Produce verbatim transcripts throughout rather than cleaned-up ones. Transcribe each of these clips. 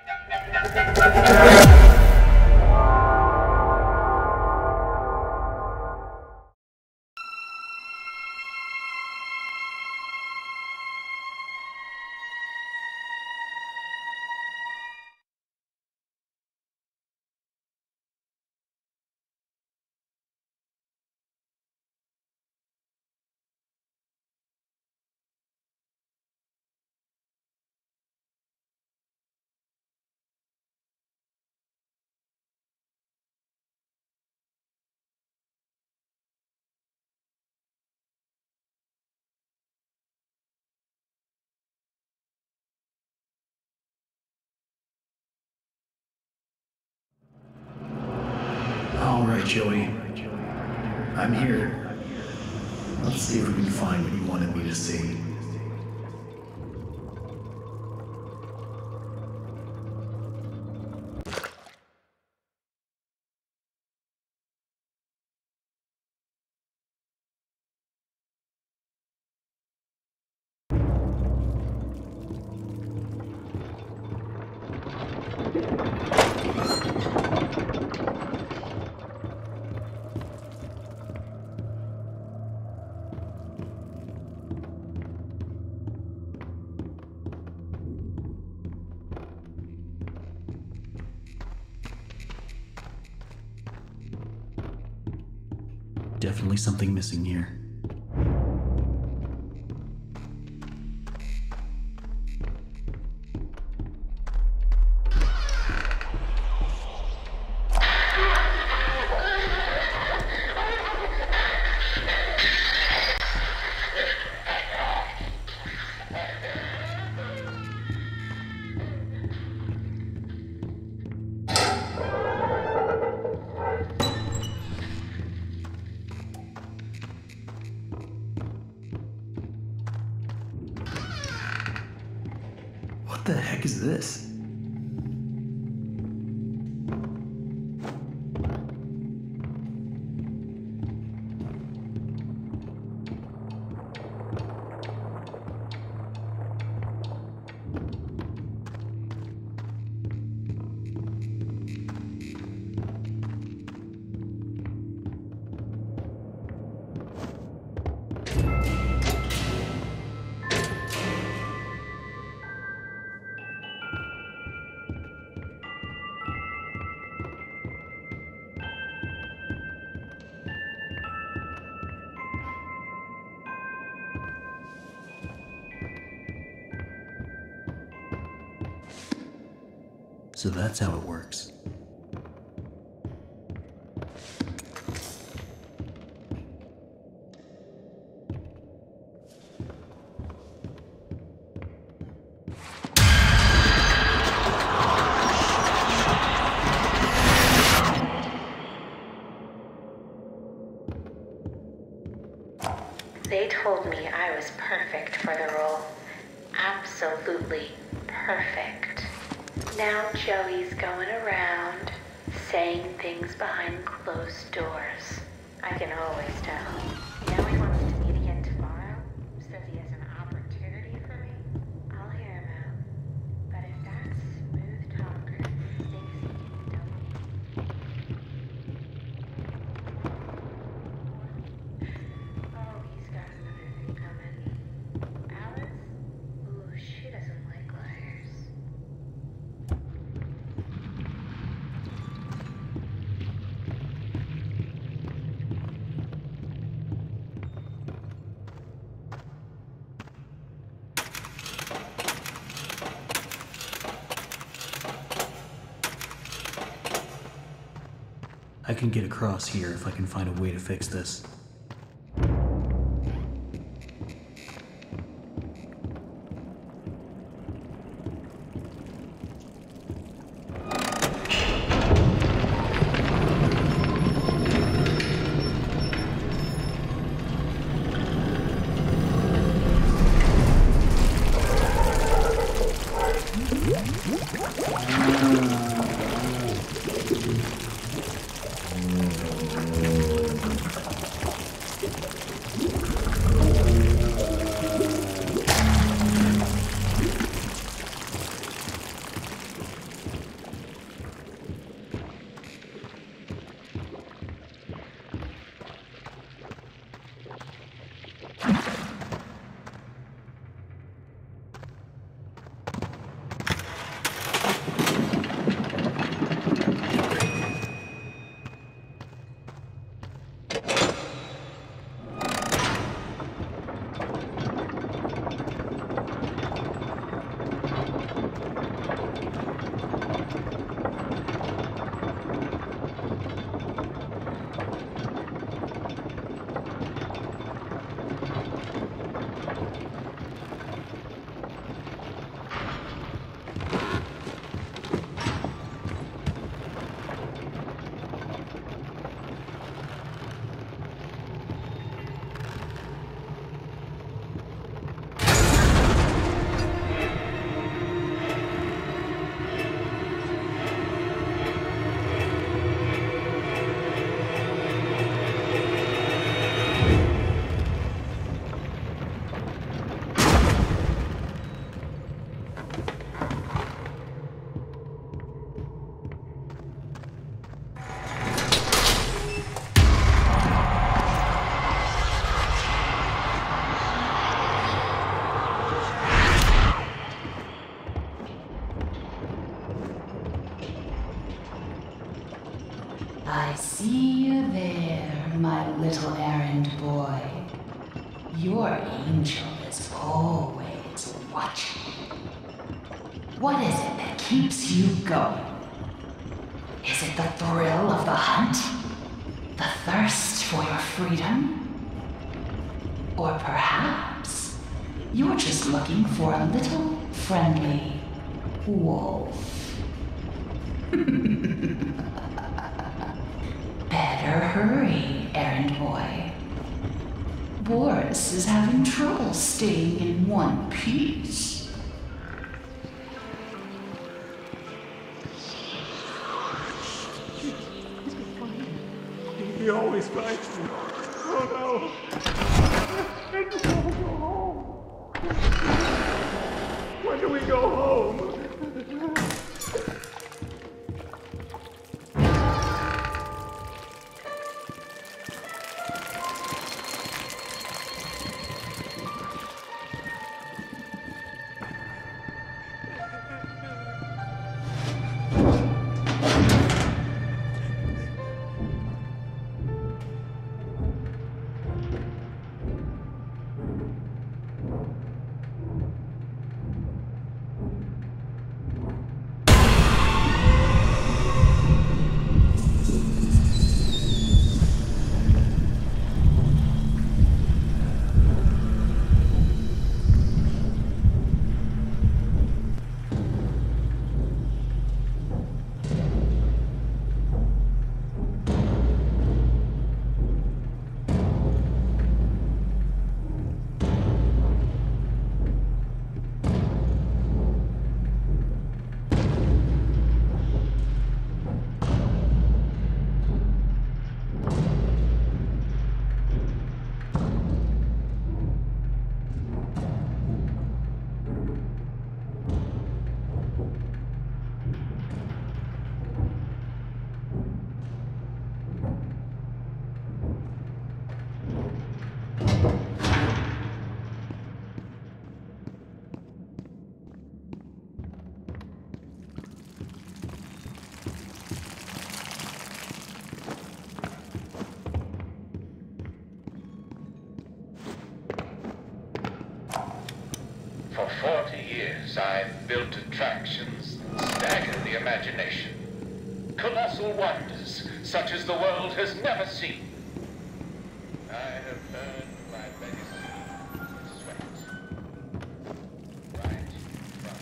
Alright, Joey. I'm here. Let's see if we can find what you wanted me to see. Definitely something missing here. What the heck is this? So that's how it works. They told me I was perfect for the role. Absolutely perfect. Now Joey's going around saying things behind closed doors. I can always tell. Now he wants to meet again tomorrow. Says he has an opportunity for me. I'll hear him out. But if that smooth talker thinks he can dump Oh, he's got another thing coming. Alice? Ooh, she doesn't like liars. I can get across here if I can find a way to fix this. I see you there, my little errand boy. Your angel is always watching. What is it that keeps you going? Is it the thrill of the hunt? The thirst for your freedom? Or perhaps you're just looking for a little friendly wolf? Better hurry, errand boy. Boris is having trouble staying in one piece. He always finds me. Oh no! I just want to go home. When do we go home? For forty years, I've built attractions that stagger the imagination. Colossal wonders, such as the world has never seen. I have earned my legacy with sweat. Right, front,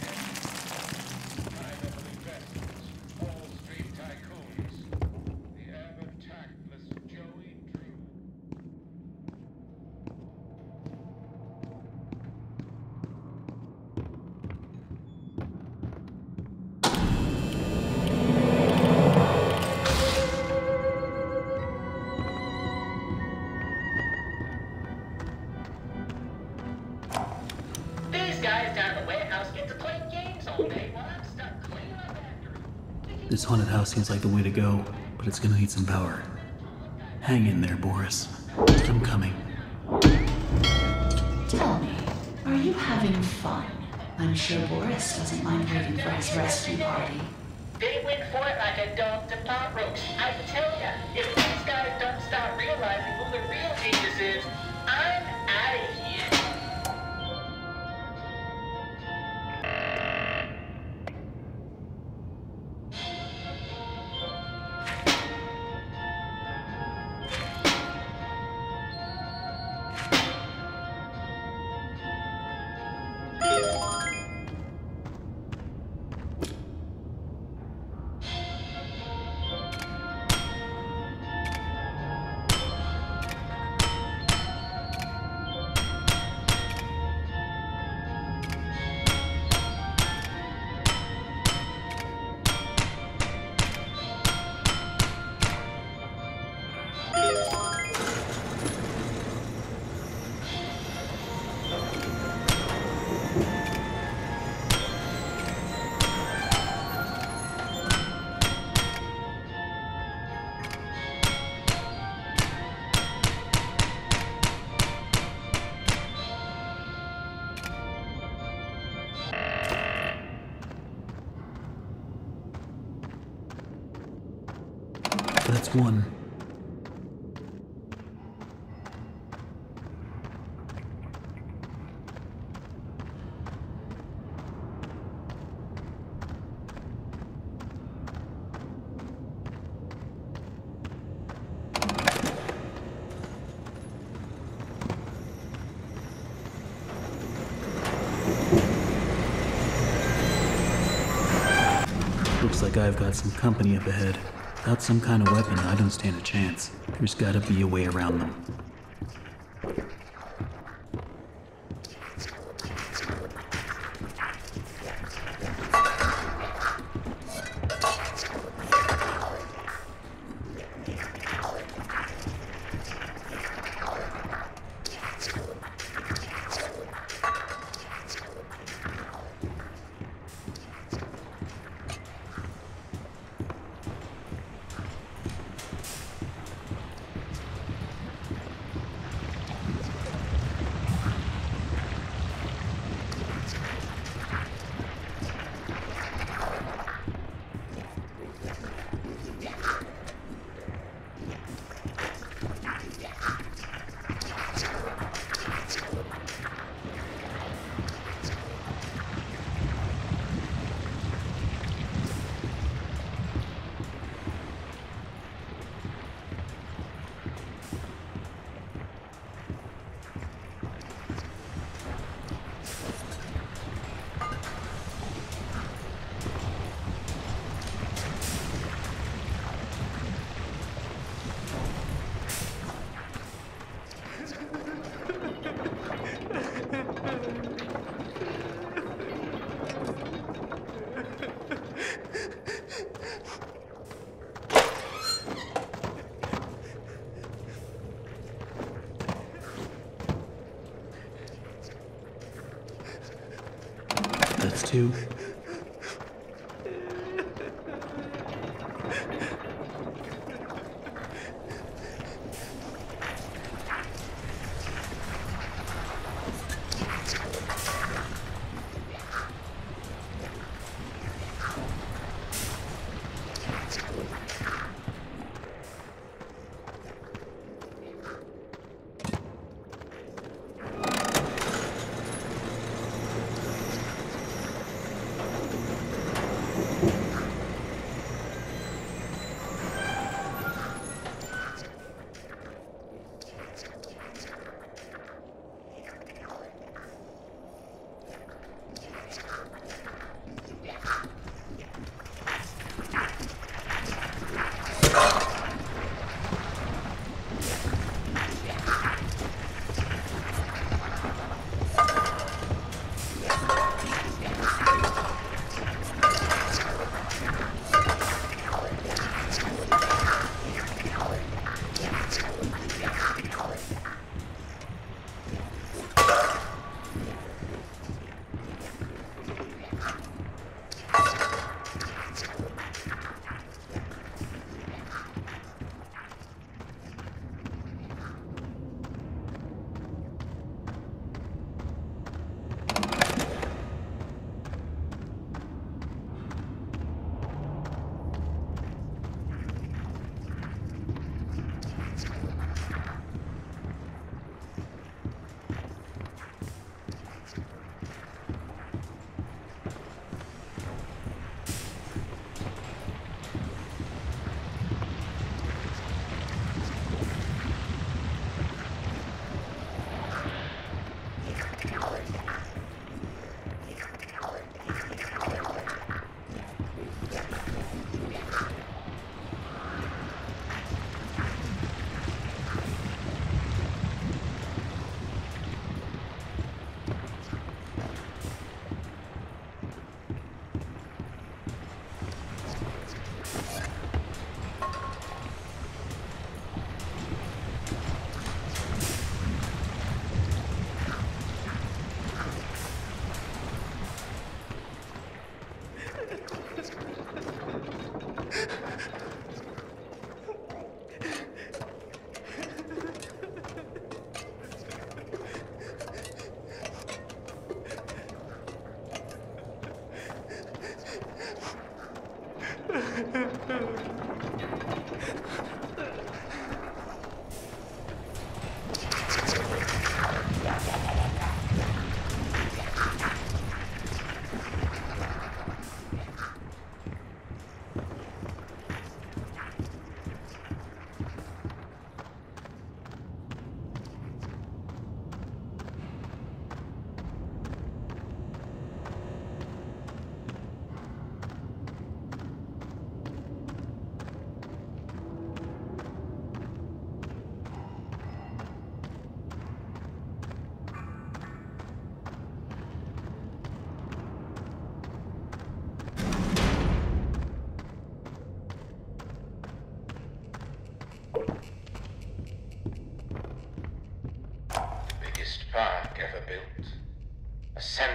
and my level investments, Wall Street tycoons, the ever-tactless Joey Drew. Guys down the warehouse get to play games all day while I'm stuck cleaning up after it. This haunted house seems like the way to go, but it's gonna need some power. Hang in there, Boris. I'm coming. Tell me, are you having fun? I'm sure Boris doesn't mind waiting for his rescue party. They went for it like a dog to pot roast. I tell ya, if these guys don't start realizing who the real genius is, I'm out of here. That's one. Looks like I've got some company up ahead. Without some kind of weapon, I don't stand a chance. There's gotta be a way around them. That's two.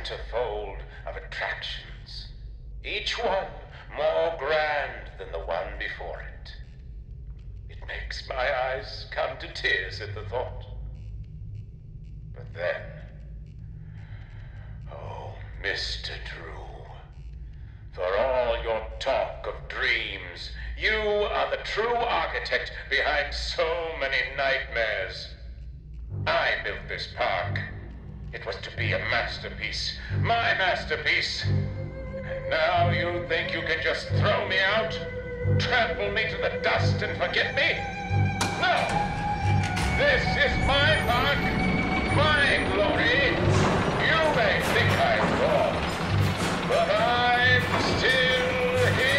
centerfold of attractions, each one more grand than the one before it. It makes my eyes come to tears at the thought. But then, oh, Mister Drew, for all your talk of dreams, you are the true architect behind so many nightmares. I built this park. It was to be a masterpiece, my masterpiece. And now you think you can just throw me out, trample me to the dust and forget me? No! This is my park, my glory. You may think I'm gone, but I'm still here.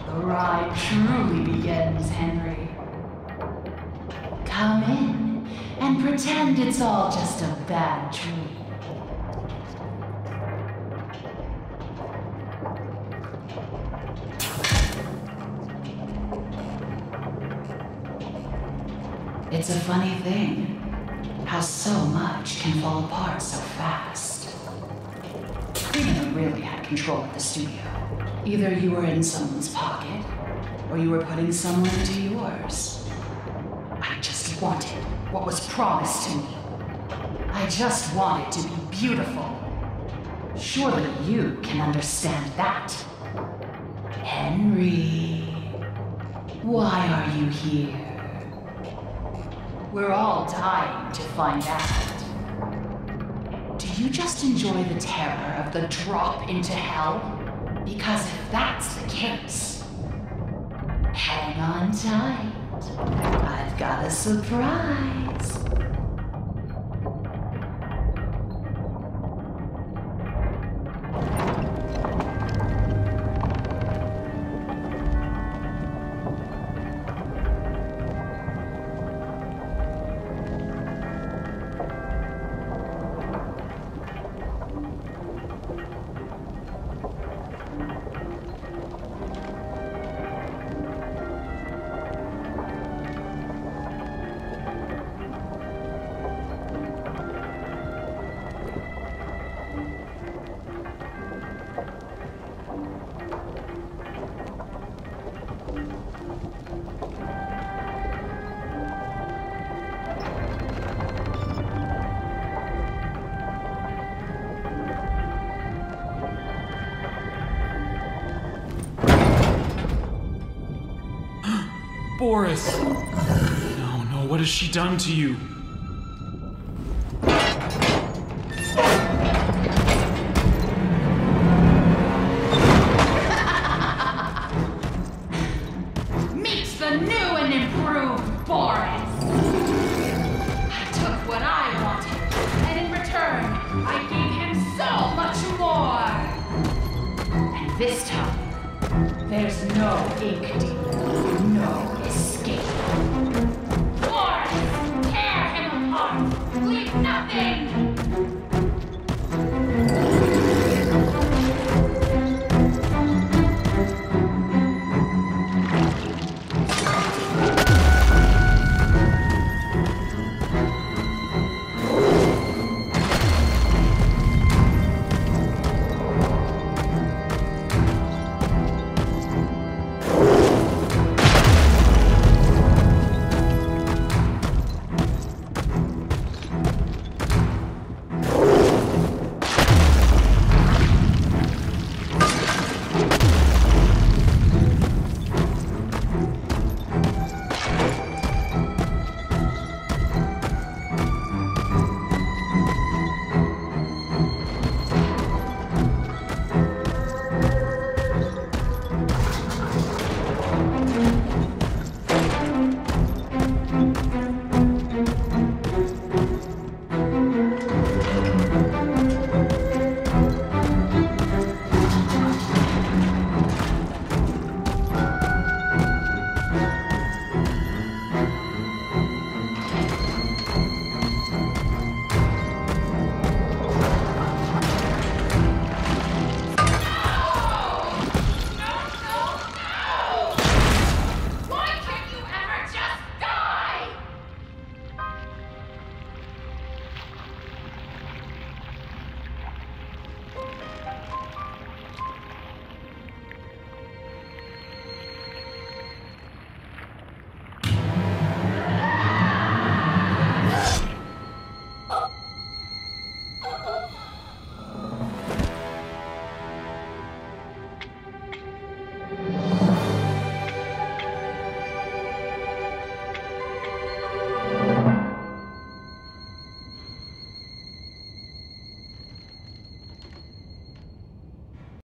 The ride truly begins, Henry. Come in and pretend it's all just a bad dream. It's a funny thing, how so much can fall apart so fast. We never really had control of the studio. Either you were in someone's pocket, or you were putting someone into yours. I just wanted what was promised to me. I just wanted to be beautiful. Surely you can understand that. Henry, why are you here? We're all dying to find out. Do you just enjoy the terror of the drop into hell? Because if that's the case, hang on tight. I've got a surprise. Boris! No, no, what has she done to you? Meet the new and improved Boris! I took what I wanted, and in return, I gave him so much more! And this time, there's no ink deal, no escape. Boris, tear him apart! Leave nothing!